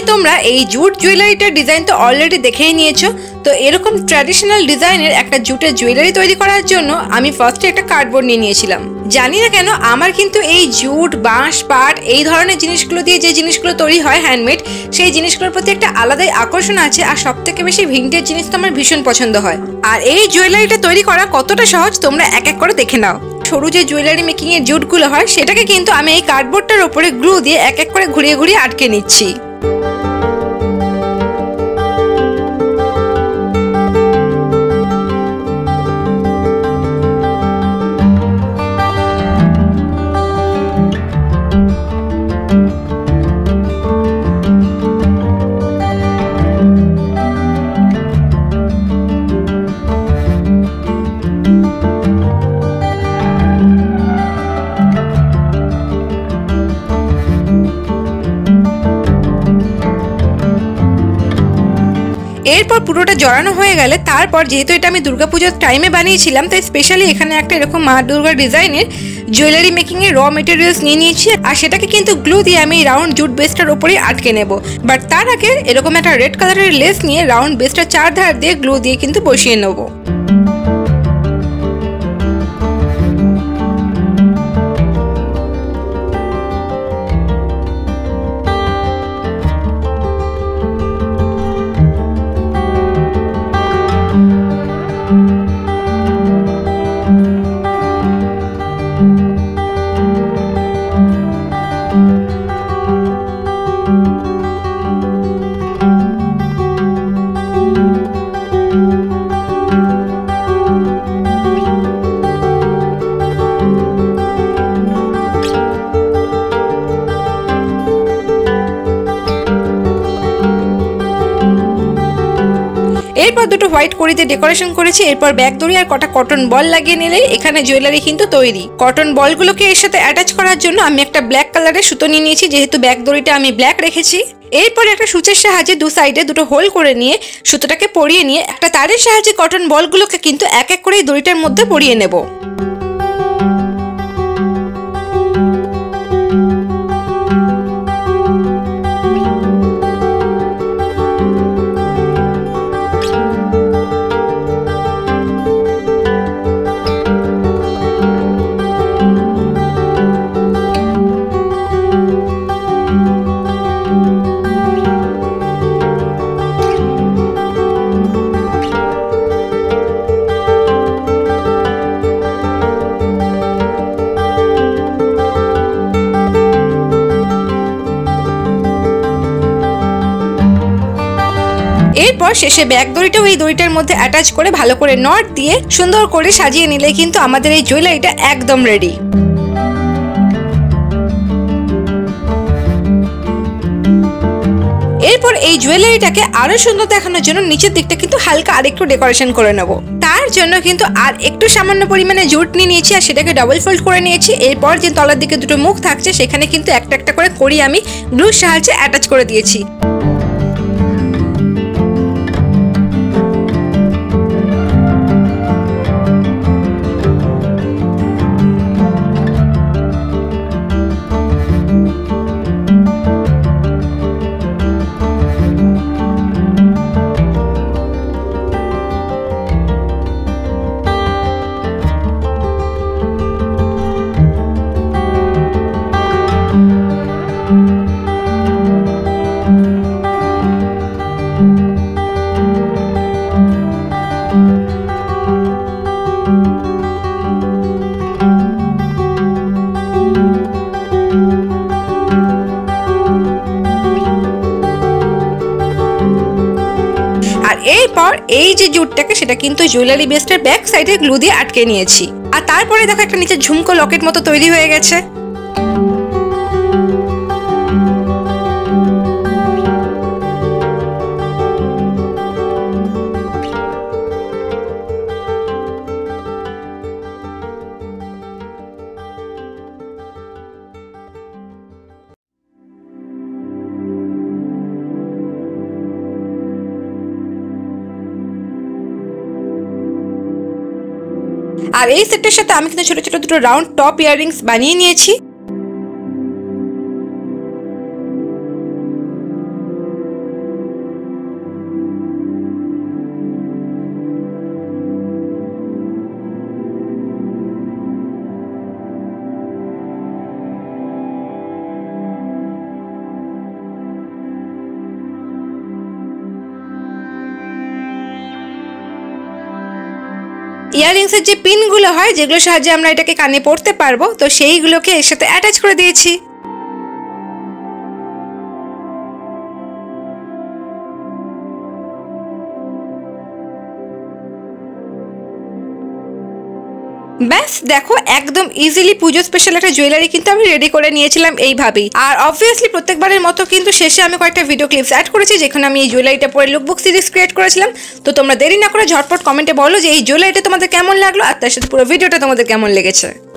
তোমরা এই জুট জুয়েলারিটার ডিজাইন তো অলরেডি দেখেই নিয়েছো। তো এরকম ট্র্যাডিশনাল ডিজাইনের একটা জুটের জুয়েলারি তৈরি করার জন্য আমি ফার্স্টে একটা কার্ডবোর্ড নিয়ে নিয়েছিলাম। জানি না কেন আমার কিন্তু এই জুট, বাঁশ, পাট এই ধরনের জিনিসগুলো দিয়ে যে জিনিসগুলো তৈরি হয় হ্যান্ডমেড, সেই জিনিসগুলোর প্রতি একটা আলাদাই আকর্ষণ আছে। আর সব থেকে বেশি ভিন্টেজ জিনিস তো আমার ভীষণ পছন্দ হয়। আর এই জুয়েলারিটা তৈরি করা কতটা সহজ তোমরা এক এক করে দেখে নাও। সরু যে জুয়েলারি মেকিং এর জুটগুলো হয় সেটাকে কিন্তু আমি এই কার্ডবোর্ডটার উপরে গ্লু দিয়ে এক এক করে ঘুরিয়ে ঘুরিয়ে আটকে নিচ্ছি। এরপর পুরোটা জড়ানো হয়ে গেলে তারপর যেহেতু এটা আমি দুর্গাপূজার টাইমে বানিয়েছিলাম, তাই স্পেশালি এখানে একটা এরকম মা দুর্গা ডিজাইনের জুয়েলারি মেকিং এর র মেটেরিয়ালস নিয়ে নিয়েছি। আর সেটাকে কিন্তু গ্লু দিয়ে আমি রাউন্ড জুট বেসটার উপরেই আটকে নেব। বাট তার আগে এরকম একটা রেড কালারের লেস নিয়ে রাউন্ড বেসটা চারধার দিয়ে গ্লু দিয়ে কিন্তু বসিয়ে নেবো। এরপর দুটো হোয়াইট কড়িতে ডেকোরেশন করেছি। এরপর ব্যাক দড়ি আর কটা কটন বল লাগিয়ে নিলেই এখানে জুয়েলারি কিন্তু তৈরি। কটন বলগুলোকে এর সাথে অ্যাটাচ করার জন্য আমি একটা ব্ল্যাক কালারের সুতো নিয়ে নিয়েছি, যেহেতু ব্যাক দড়িটা আমি ব্ল্যাক রেখেছি। এরপর একটা সূচের সাহায্যে দু সাইডে দুটো হোল করে নিয়ে সুতোটাকে পরিয়ে নিয়ে একটা তারের সাহায্যে কটন বলগুলোকে কিন্তু এক এক করে দড়িটার মধ্যে পরিয়ে নেব। এরপর শেষে ব্যাক দড়িটাও এই দড়িটার মধ্যে অ্যাটাচ করে ভালো করে নট দিয়ে সুন্দর করে সাজিয়ে নিলে কিন্তু আমাদের এই জুয়েলারিটা একদম রেডি। এরপর এই জুয়েলারিটাকে আরো সুন্দর দেখানোর জন্য নিচের দিকটা কিন্তু হালকা আরেকটু ডেকোরেশন করে নেব। তার জন্য কিন্তু আর একটু সামান্য পরিমাণে জুট নিয়ে নিয়েছি আর সেটাকে ডাবল ফোল্ড করে নিয়েছি। এরপর যে তলার দিকে দুটো মুখ থাকছে সেখানে কিন্তু একটা একটা করে কড়ি আমি গ্লুর সাহায্যে অ্যাটাচ করে দিয়েছি। এরপর এই যে জুটটাকে সেটা কিন্তু জুয়েলারি বেসটার ব্যাক সাইডে গ্লু দিয়ে আটকে নিয়েছি। আর তারপরে দেখো একটা নিচে ঝুমকো লকেট মতো তৈরি হয়ে গেছে। আর এই সেটের সাথে আমি কিন্তু ছোট ছোট দুটো রাউন্ড টপ ইয়াররিংস বানিয়ে নিয়েছি। ইয়াররিংসের যে পিনগুলো হয়, যেগুলোর সাহায্যে আমরা এটাকে কানে পরতে পারবো, তো সেইগুলোকে এর সাথে অ্যাটাচ করে দিয়েছি। ব্যাস দেখো, একদম ইজিলি পুজো স্পেশাল একটা জুয়েলারি কিন্তু আমি রেডি করে নিয়েছিলাম এইভাবেই। আর অবভিয়াসলি প্রত্যেকবারের মতো কিন্তু শেষে আমি কয়েকটা ভিডিও ক্লিপস অ্যাড করেছি, যেখানে আমি এই জুয়েলারিটা পরে লুকবুক সিরিজ ক্রিয়েট করেছিলাম। তো তোমরা দেরি না করে ঝটপট কমেন্টে বলো যে এই জুয়েলারিটা তোমাদের কেমন লাগলো, আর তার সাথে পুরো ভিডিওটা তোমাদের কেমন লেগেছে।